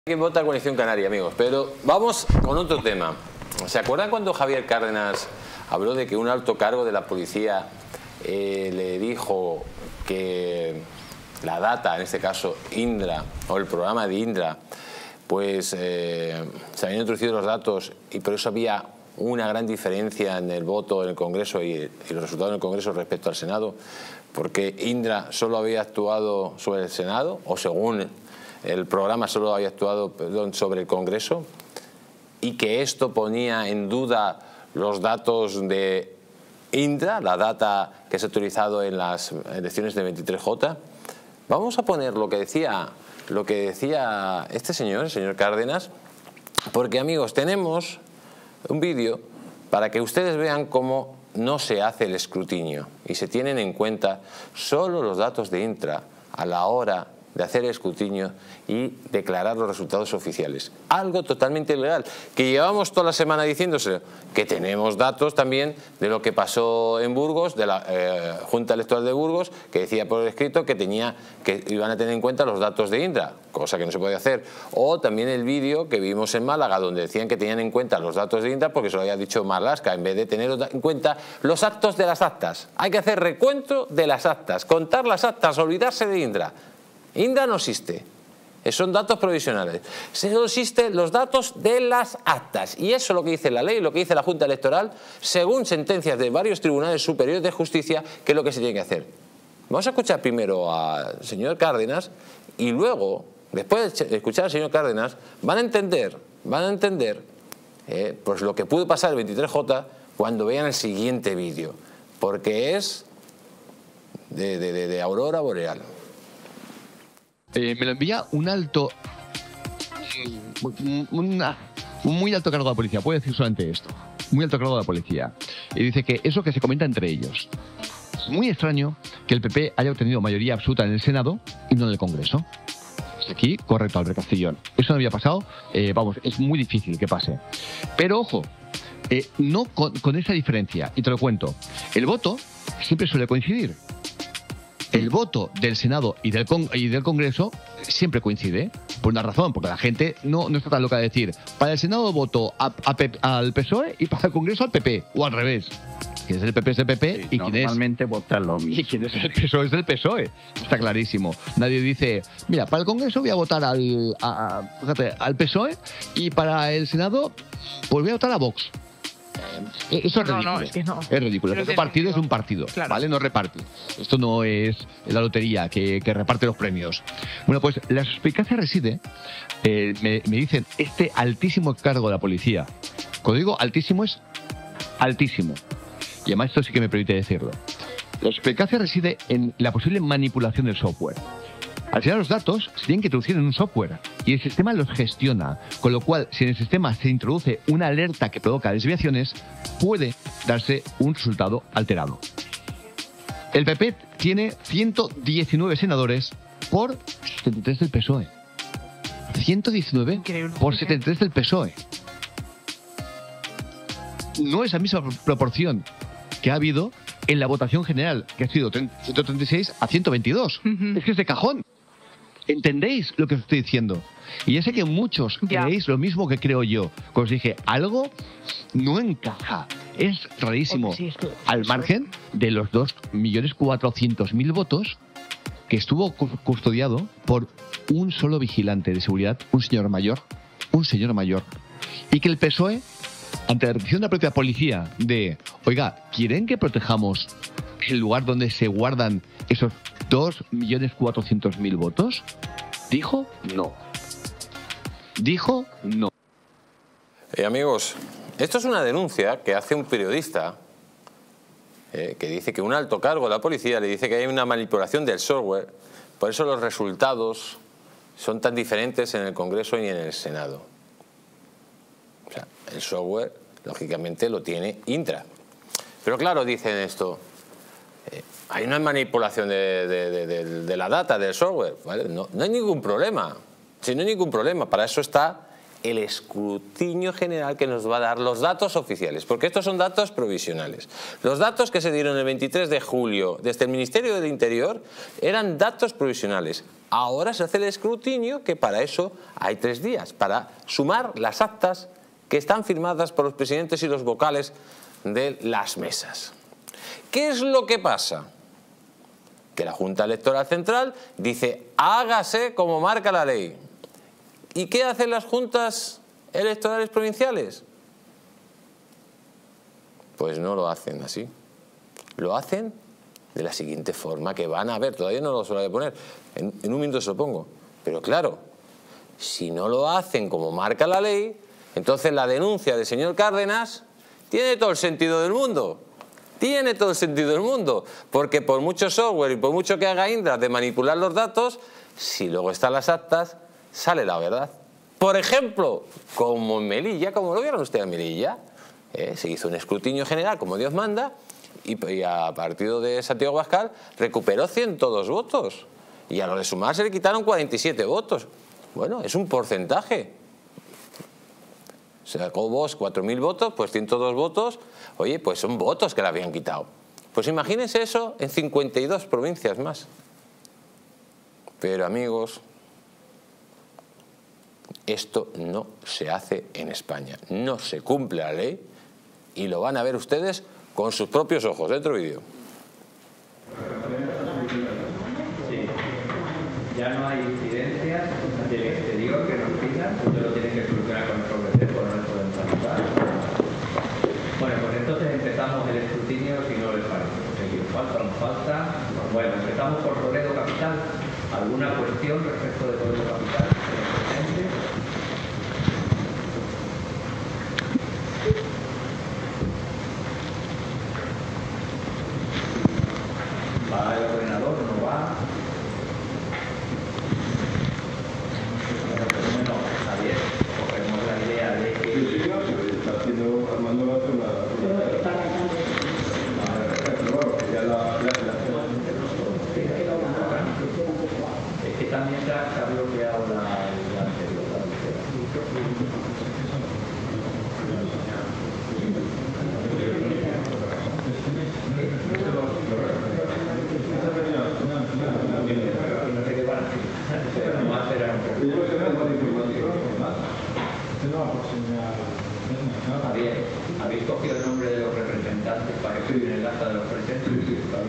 Que vota Coalición Canaria, amigos, pero vamos con otro tema. ¿Se acuerdan cuando Javier Cárdenas habló de que un alto cargo de la policía le dijo que la data, en este caso Indra, o el programa de Indra, pues se habían introducido los datos y por eso había una gran diferencia en el voto en el Congreso y los resultados en el Congreso respecto al Senado, porque Indra solo había actuado sobre el Senado, o según el programa solo había actuado sobre el Congreso, y que esto ponía en duda los datos de Indra, la data que se ha utilizado en las elecciones de 23J. Vamos a poner lo que decía este señor, el señor Cárdenas, porque, amigos, tenemos un vídeo para que ustedes vean cómo no se hace el escrutinio y se tienen en cuenta solo los datos de Indra a la hora de hacer el escrutinio y declarar los resultados oficiales. Algo totalmente ilegal, que llevamos toda la semana diciéndose que tenemos datos también de lo que pasó en Burgos, de la Junta Electoral de Burgos, que decía por escrito que iban a tener en cuenta los datos de Indra, cosa que no se puede hacer. O también el vídeo que vimos en Málaga, donde decían que tenían en cuenta los datos de Indra porque se lo había dicho Marlaska, en vez de tener en cuenta los actos de las actas. Hay que hacer recuento de las actas, contar las actas, olvidarse de Indra. Indra no existe, son datos provisionales. Solo existen los datos de las actas, y eso es lo que dice la ley, lo que dice la Junta Electoral, según sentencias de varios tribunales superiores de justicia, que es lo que se tiene que hacer. Vamos a escuchar primero al señor Cárdenas y luego, después de escuchar al señor Cárdenas, van a entender pues lo que pudo pasar el 23J cuando vean el siguiente vídeo, porque es de aurora boreal. Me lo envía un muy alto cargo de la policía, puede decir solamente esto, muy alto cargo de la policía, y dice que eso que se comenta entre ellos. Es muy extraño que el PP haya obtenido mayoría absoluta en el Senado y no en el Congreso. Aquí, correcto, Albert Castellón. Eso no había pasado, vamos, es muy difícil que pase. Pero ojo, no con esa diferencia, y te lo cuento, el voto siempre suele coincidir. El voto del Senado y del Congreso siempre coincide, por una razón, porque la gente no está tan loca de decir, para el Senado voto al PSOE y para el Congreso al PP, o al revés. Quien es el PP es el PP, sí, y normalmente votan lo mismo. Y quien es el PSOE es el PSOE. Está clarísimo. Nadie dice, mira, para el Congreso voy a votar al PSOE y para el Senado pues voy a votar a Vox. Eso es ridículo. No, es que no. Es ridículo. Un partido es un partido, claro. ¿Vale? No reparte. Esto no es la lotería que reparte los premios. Bueno, pues la suspicacia reside, me dicen, este altísimo cargo de la policía. Cuando digo altísimo, es altísimo. Y además esto sí que me permite decirlo. La suspicacia reside en la posible manipulación del software. Al final los datos se tienen que introducir en un software y el sistema los gestiona, con lo cual si en el sistema se introduce una alerta que provoca desviaciones, puede darse un resultado alterado. El PP tiene 119 senadores por 73 del PSOE. 119 Increíble. Por 73 del PSOE. No es la misma proporción que ha habido en la votación general, que ha sido 136 a 122. Es que es de cajón. ¿Entendéis lo que os estoy diciendo? Y ya sé que muchos creéis lo mismo que creo yo. Como os dije, algo no encaja. Es rarísimo. Sí, al margen de los 2.400.000 votos que estuvo custodiado por un solo vigilante de seguridad, un señor mayor. Y que el PSOE, ante la petición de la propia policía de, oiga, ¿quieren que protejamos el lugar donde se guardan esos 2.400.000 votos? Dijo no. Amigos, esto es una denuncia que hace un periodista que dice que un alto cargo de la policía le dice que hay una manipulación del software, por eso los resultados son tan diferentes en el Congreso y en el Senado. O sea, el software, lógicamente, lo tiene Indra. Pero claro, dicen esto, hay una manipulación de la data, del software, ¿vale? No hay ningún problema. Si no hay ningún problema, para eso está el escrutinio general que nos va a dar los datos oficiales, porque estos son datos provisionales. Los datos que se dieron el 23 de julio desde el Ministerio del Interior eran datos provisionales. Ahora se hace el escrutinio, que para eso hay 3 días, para sumar las actas que están firmadas por los presidentes y los vocales de las mesas. ¿Qué es lo que pasa? Que la Junta Electoral Central dice, hágase como marca la ley. ¿Y qué hacen las juntas electorales provinciales? Pues no lo hacen así. Lo hacen de la siguiente forma, que van a ver, todavía no lo voy a poner, en un minuto se lo pongo. Pero claro, si no lo hacen como marca la ley, entonces la denuncia del señor Cárdenas tiene todo el sentido del mundo. Tiene todo el sentido del mundo, porque por mucho software y por mucho que haga Indra de manipular los datos, si luego están las actas, sale la verdad. Por ejemplo, como en Melilla, como lo vieron ustedes en Melilla, se hizo un escrutinio general como Dios manda y a partido de Santiago Abascal recuperó 102 votos y a lo de Sumar se le quitaron 47 votos. Bueno, es un porcentaje. Sacó Vox 4.000 votos, pues 102 votos, oye, pues son votos que le habían quitado. Pues imagínense eso en 52 provincias más. Pero amigos, esto no se hace en España, no se cumple la ley y lo van a ver ustedes con sus propios ojos. Dentro vídeo. Sí. Ya no hay incidencias del exterior que nos pidan, usted lo tiene que solucionar con el PROVECER, no le podemos ayudar. Bueno, pues entonces empezamos el escrutinio si no les parece. Falta. Bueno, empezamos por Toledo Capital. ¿Alguna cuestión respecto de Toledo Capital? ¿Va el ordenador? ¿No va? Bueno, Javier, cogemos la idea de que... Sí, no, se está haciendo, Armando va a hacer una... Es que también se ha bloqueado la anterior. No sé qué van a hacer, pero no va a hacer ¿Habéis cogido el nombre de los representantes para que escriban el acta de los presentes? Sí, claro.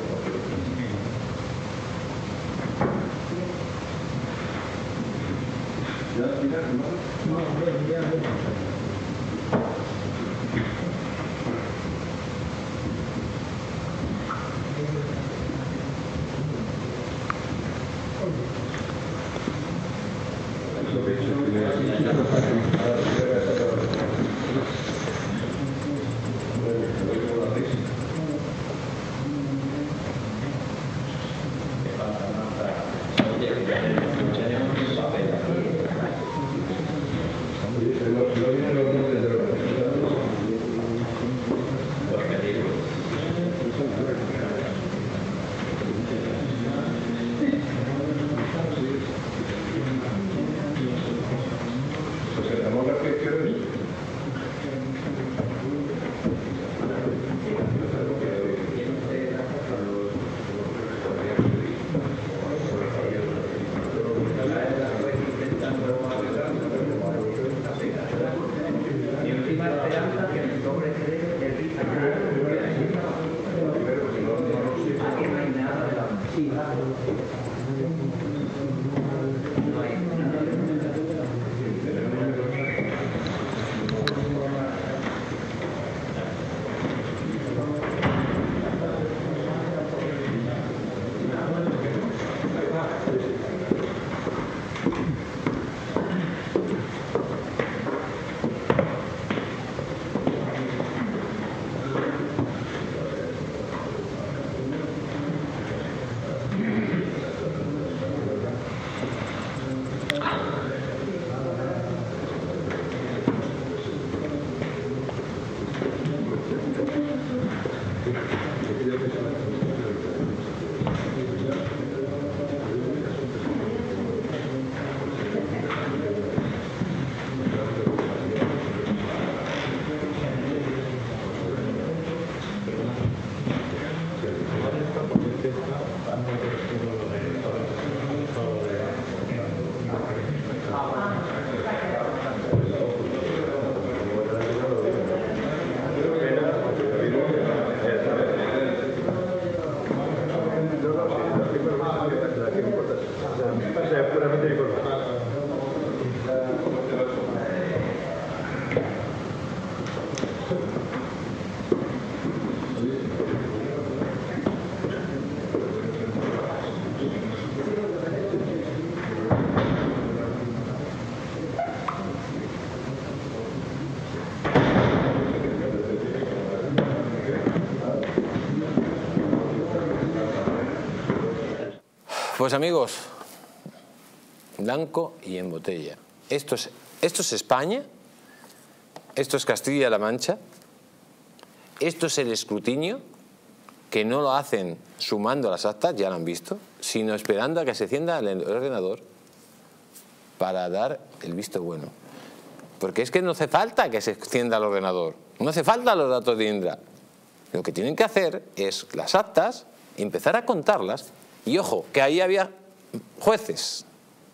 Pues amigos, blanco y en botella. Esto es España, esto es Castilla-La Mancha, esto es el escrutinio, que no lo hacen sumando las actas, ya lo han visto, sino esperando a que se encienda el ordenador para dar el visto bueno. Porque es que no hace falta que se encienda el ordenador, no hace falta los datos de Indra. Lo que tienen que hacer es las actas, empezar a contarlas, y ojo, que ahí había jueces.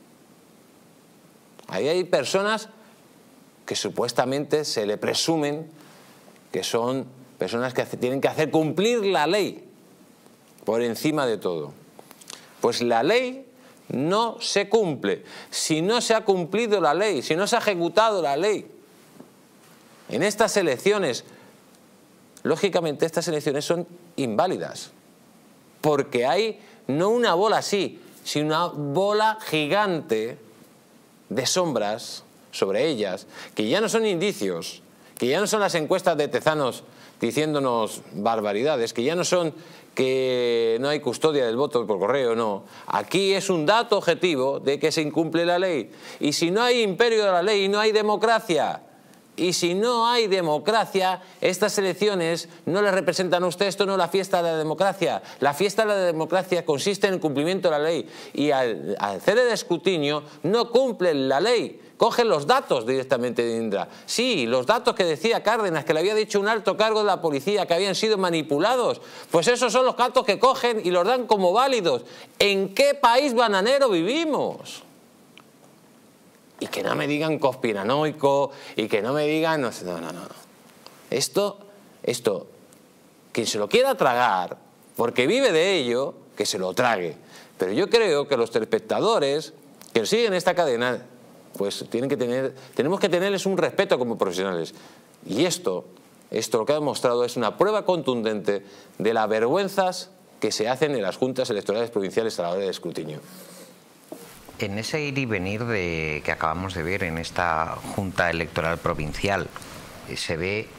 Ahí hay personas que supuestamente se le presumen que son personas que tienen que hacer cumplir la ley por encima de todo. Pues la ley no se cumple. Si no se ha cumplido la ley, si no se ha ejecutado la ley, en estas elecciones, lógicamente estas elecciones son inválidas, porque hay no una bola así, sino una bola gigante de sombras sobre ellas, que ya no son indicios, que ya no son las encuestas de Tezanos diciéndonos barbaridades, que ya no son que no hay custodia del voto por correo, no. Aquí es un dato objetivo de que se incumple la ley. Y si no hay imperio de la ley, no hay democracia. Y si no hay democracia, estas elecciones no le representan a usted. Esto no es la fiesta de la democracia. La fiesta de la democracia consiste en el cumplimiento de la ley. Y al hacer el escrutinio no cumplen la ley. Cogen los datos directamente de Indra. Sí, los datos que decía Cárdenas, que le había dicho un alto cargo de la policía, que habían sido manipulados. Pues esos son los datos que cogen y los dan como válidos. ¿En qué país bananero vivimos? Y que no me digan conspiranoico, y que no me digan... No. Esto, quien se lo quiera tragar, porque vive de ello, que se lo trague. Pero yo creo que los telespectadores que siguen esta cadena, pues tenemos que tenerles un respeto como profesionales. Y esto lo que ha demostrado es una prueba contundente de las vergüenzas que se hacen en las juntas electorales provinciales a la hora del escrutinio. En ese ir y venir que acabamos de ver en esta Junta Electoral Provincial, se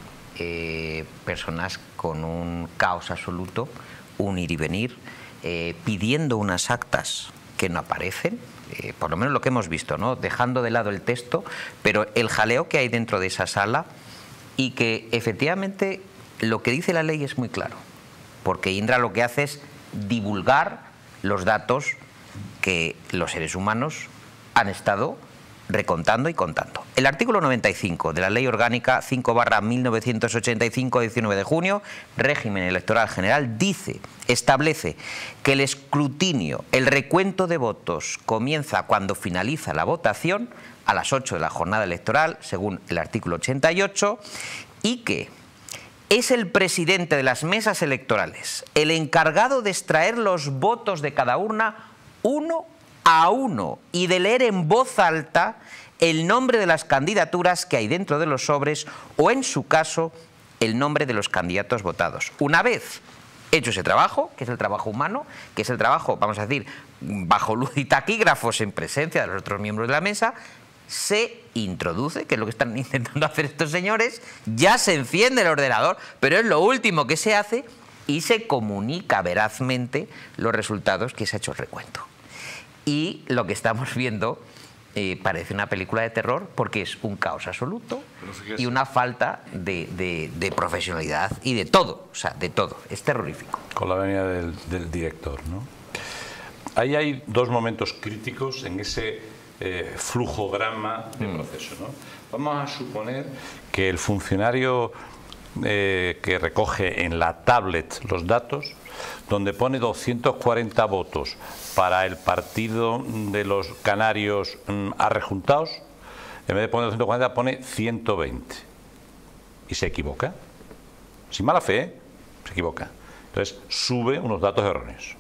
ve personas con un caos absoluto, un ir y venir, pidiendo unas actas que no aparecen, por lo menos lo que hemos visto, ¿no? Dejando de lado el texto, pero el jaleo que hay dentro de esa sala, y que efectivamente lo que dice la ley es muy claro, porque Indra lo que hace es divulgar los datos que los seres humanos han estado recontando y contando. El artículo 95 de la Ley Orgánica 5/1985, 19 de junio, régimen electoral general, establece que el escrutinio, el recuento de votos, comienza cuando finaliza la votación a las 8 de la jornada electoral, según el artículo 88, y que es el presidente de las mesas electorales el encargado de extraer los votos de cada urna uno a uno y de leer en voz alta el nombre de las candidaturas que hay dentro de los sobres o, en su caso, el nombre de los candidatos votados. Una vez hecho ese trabajo, que es el trabajo humano, que es el trabajo, vamos a decir, bajo luz y taquígrafos en presencia de los otros miembros de la mesa, se introduce, que es lo que están intentando hacer estos señores, ya se enciende el ordenador, pero es lo último que se hace, y se comunica verazmente los resultados que se ha hecho el recuento. Y lo que estamos viendo parece una película de terror, porque es un caos absoluto y una falta de profesionalidad y de todo, o sea, de todo. Es terrorífico. Con la venia del director, ¿no? Ahí hay dos momentos críticos en ese flujograma de proceso, ¿no? Vamos a suponer que el funcionario que recoge en la tablet los datos, donde pone 240 votos para el partido de los canarios arrejuntados, en vez de poner 240 pone 120 y se equivoca, sin mala fe, se equivoca. Entonces sube unos datos erróneos,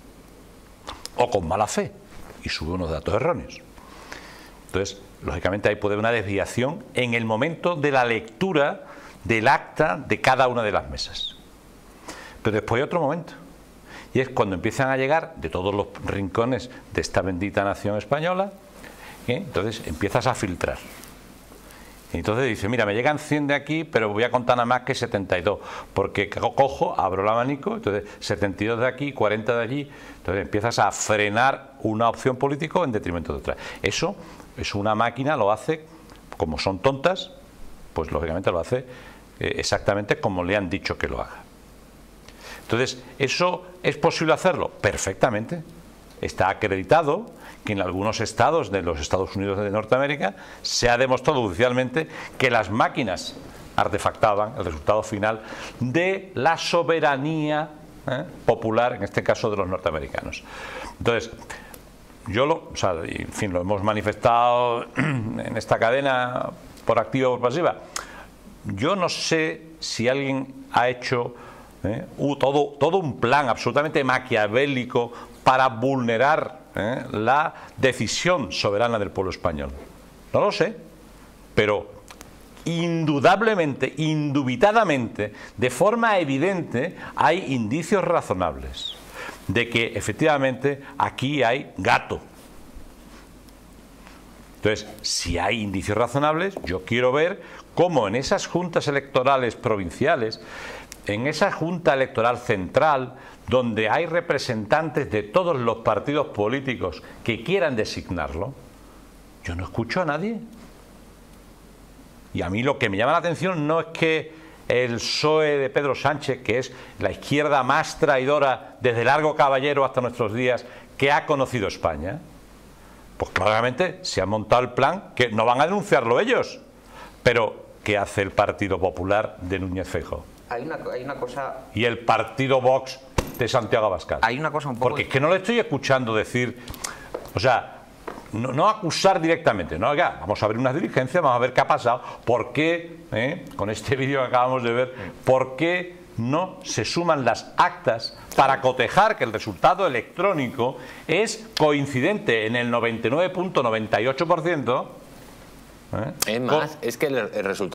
o con mala fe y sube unos datos erróneos. Entonces, lógicamente ahí puede haber una desviación en el momento de la lectura del acta de cada una de las mesas. Pero después hay otro momento, y es cuando empiezan a llegar de todos los rincones de esta bendita nación española, entonces empiezas a filtrar. Y entonces dice, mira, me llegan 100 de aquí, pero voy a contar nada más que 72, porque cojo, abro el abanico, entonces 72 de aquí, 40 de allí, entonces empiezas a frenar una opción política en detrimento de otra. Eso es una máquina, lo hace, como son tontas, pues lógicamente lo hace exactamente como le han dicho que lo haga. Entonces, ¿eso es posible hacerlo? Perfectamente. Está acreditado que en algunos estados de los Estados Unidos de Norteamérica se ha demostrado judicialmente que las máquinas artefactaban el resultado final de la soberanía popular, en este caso de los norteamericanos. Entonces, en fin, lo hemos manifestado en esta cadena por activa o por pasiva. Yo no sé si alguien ha hecho todo un plan absolutamente maquiavélico para vulnerar la decisión soberana del pueblo español. No lo sé, pero indudablemente, indubitadamente, de forma evidente, hay indicios razonables de que efectivamente aquí hay gato. Entonces, si hay indicios razonables, yo quiero ver cómo en esas juntas electorales provinciales, en esa junta electoral central, donde hay representantes de todos los partidos políticos que quieran designarlo, yo no escucho a nadie. Y a mí lo que me llama la atención no es que el PSOE de Pedro Sánchez, que es la izquierda más traidora desde Largo Caballero hasta nuestros días, que ha conocido España, pues claramente se ha montado el plan, que no van a denunciarlo ellos, pero ¿qué hace el Partido Popular de Núñez Feijóo? Hay una cosa... Y el Partido Vox de Santiago Abascal. Hay una cosa un poco... Porque es que no le estoy escuchando decir, o sea, no acusar directamente, no, oiga, vamos a abrir unas diligencias, vamos a ver qué ha pasado, por qué, con este vídeo que acabamos de ver, por qué no se suman las actas para cotejar que el resultado electrónico es coincidente en el 99.98%. Es más, es que el resultado